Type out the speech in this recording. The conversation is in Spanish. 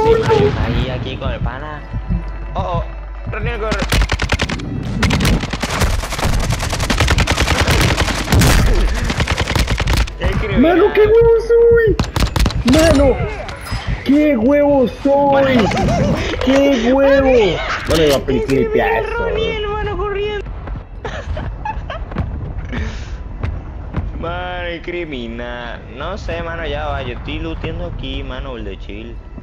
Mario está ahí aquí con el pana. Oh, René, corre. ¡Mano, qué huevo soy! ¡Mano! ¡Qué huevo soy! ¡Qué huevo! No le iba a clipear eso. Mano, corriendo. Mano, criminal. No sé, mano, ya va. Yo estoy looteando aquí, mano, el de chill.